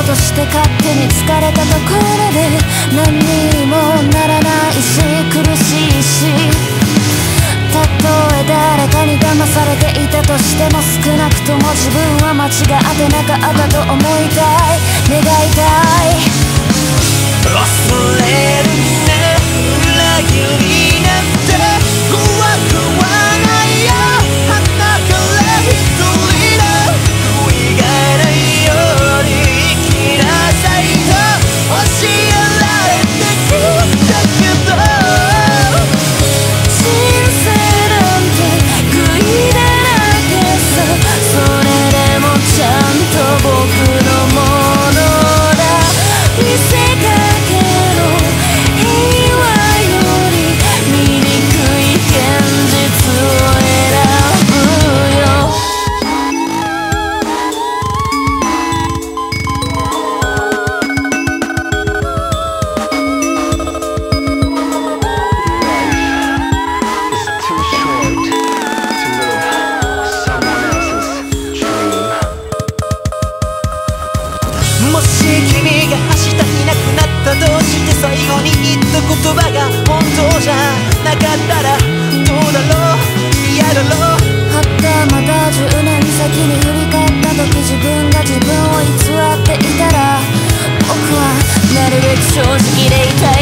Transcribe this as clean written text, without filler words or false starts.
うとして勝手に疲れたところで何にもならないし苦しいし、たとえ誰かに騙されていたとしても少なくとも自分は間違ってなかったと思いたい、願いたい。 恐れるね、裏切りなんて怖くはないよ。鼻から一人の悔いがないように生きなさいと教えられてきたけど、 人生なんて悔いだらけさ、それでもちゃんと僕のものだ。見せかけの平和より醜い現実を選ぶよ。 もし君が明日いなくなったとして最後に言った言葉が本当じゃなかったらどうだろう、嫌だろう。 はたまた10年先に振り返った時自分が自分を偽っていたら僕はなるべく正直でいたい。